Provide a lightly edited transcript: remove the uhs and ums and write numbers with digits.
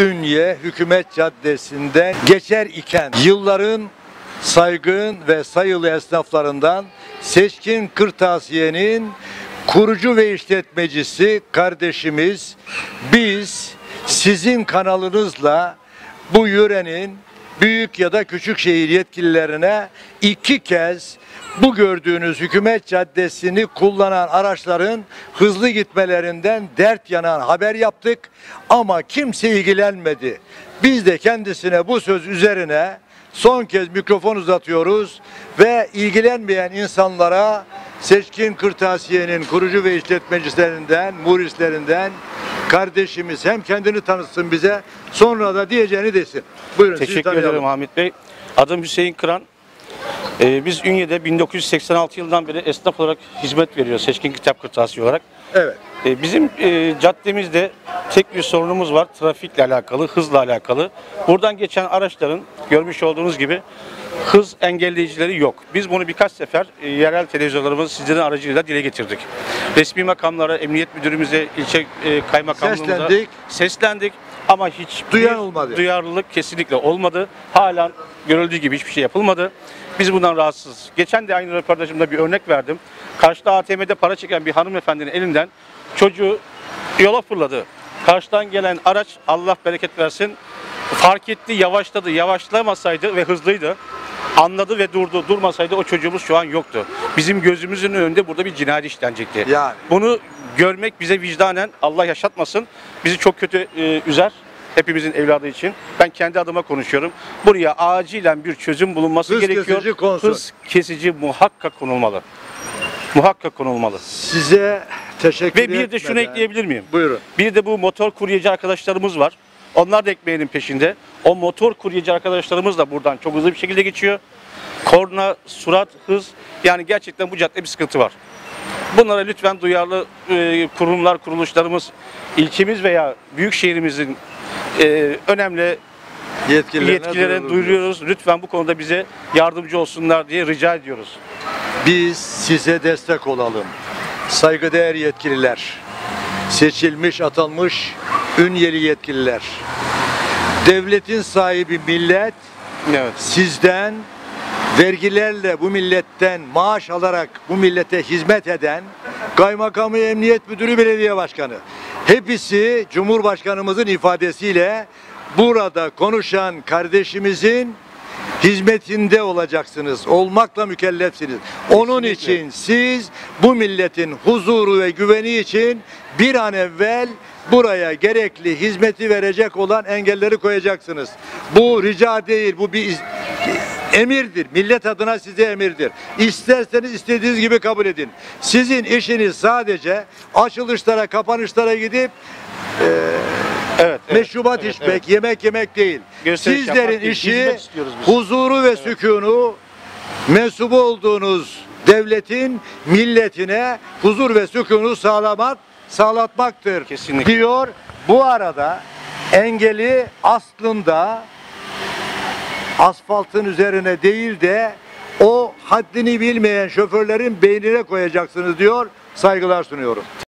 Ünye Hükümet Caddesi'nden geçer iken yılların saygın ve sayılı esnaflarından Seçkin Kırtasiye'nin kurucu ve işletmecisi kardeşimiz, biz sizin kanalınızla bu yörenin büyük ya da küçük şehir yetkililerine 2 kez bu gördüğünüz Hükümet Caddesi'ni kullanan araçların hızlı gitmelerinden dert yanan haber yaptık ama kimse ilgilenmedi. Biz de kendisine bu söz üzerine son kez mikrofon uzatıyoruz ve ilgilenmeyen insanlara Seçkin Kırtasiye'nin kurucu ve işletmecilerinden, murislerinden kardeşimiz hem kendini tanıtsın bize, sonra da diyeceğini desin. Buyurun. Teşekkür ederim Hamit Bey. Adım Hüseyin Kıran. Biz Ünye'de 1986 yılından beri esnaf olarak hizmet veriyoruz. Seçkin Kitap Kırtasiye olarak. Evet. Bizim caddemizde tek bir sorunumuz var. Trafikle alakalı, hızla alakalı. Buradan geçen araçların görmüş olduğunuz gibi hız engelleyicileri yok. Biz bunu birkaç sefer yerel televizyonlarımız sizlerin aracılığıyla dile getirdik. Resmi makamlara, emniyet müdürümüze, ilçe kaymakamlığımıza seslendik. Ama hiç duyarlılık kesinlikle olmadı. Halen görüldüğü gibi hiçbir şey yapılmadı. Biz bundan rahatsızız. Geçen de aynı röportajımda bir örnek verdim. Karşıda ATM'de para çeken bir hanımefendinin elinden çocuğu yola fırladı. Karşıdan gelen araç, Allah bereket versin, fark etti, yavaşladı. Yavaşlamasaydı ve hızlıydı, anladı ve durdu. Durmasaydı o çocuğumuz şu an yoktu. Bizim gözümüzün önünde burada bir cinayet işlenecekti. Yani. Bunu görmek bize vicdanen, Allah yaşatmasın, bizi çok kötü üzer. Hepimizin evladı için. Ben kendi adıma konuşuyorum. Buraya acilen bir çözüm bulunması gerekiyor. Hız kesici muhakkak konulmalı. Muhakkak konulmalı. Size teşekkür ederim. Ve bir de şunu ekleyebilir miyim? Buyurun. Bir de bu motor kuryeci arkadaşlarımız var. Onlar da ekmeğinin peşinde. O motor kuryeci arkadaşlarımız da buradan çok hızlı bir şekilde geçiyor. Korna, surat, hız. Yani gerçekten bu caddede bir sıkıntı var. Bunlara lütfen duyarlı kurumlar, kuruluşlarımız, ilçemiz veya büyük şehrimizin önemli yetkililere duyuruyoruz. Lütfen bu konuda bize yardımcı olsunlar diye rica ediyoruz. Biz size destek olalım. Saygıdeğer yetkililer, seçilmiş, atanmış Ünyeli yetkililer, devletin sahibi millet, evet, sizden vergilerle bu milletten maaş alarak bu millete hizmet eden kaymakamı, emniyet müdürü, belediye başkanı, hepsi Cumhurbaşkanımızın ifadesiyle burada konuşan kardeşimizin hizmetinde olacaksınız. Olmakla mükellefsiniz. Onun için siz bu milletin huzuru ve güveni için bir an evvel buraya gerekli hizmeti verecek olan engelleri koyacaksınız. Bu rica değil, bu bir emirdir. Millet adına size emirdir. İsterseniz istediğiniz gibi kabul edin. Sizin işiniz sadece açılışlara, kapanışlara gidip meşrubat içmek, yemek yemek değil. Sizlerin işi huzuru ve sükûnu mensubu olduğunuz devletin milletine huzur ve sükûnu sağlatmaktır. Kesinlikle. Diyor. Bu arada engeli aslında asfaltın üzerine değil de o haddini bilmeyen şoförlerin beynine koyacaksınız diyor. Saygılar sunuyorum.